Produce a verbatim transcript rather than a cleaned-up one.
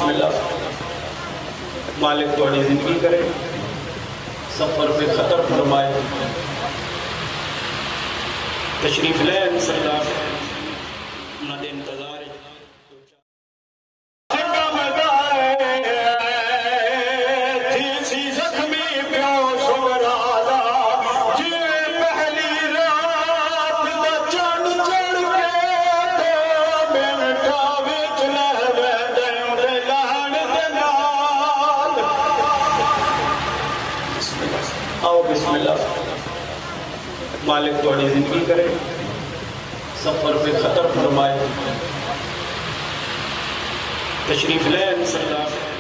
بسم اللہ. مالک تھوڑی زندگی کرے، سفر پہ خطر فرمائے. تشریف لین سردار نہ دے انتظار. مالک تھوڑی زندگی کرے، سفر پہ خطر فرمائے. تشریف لین سردار.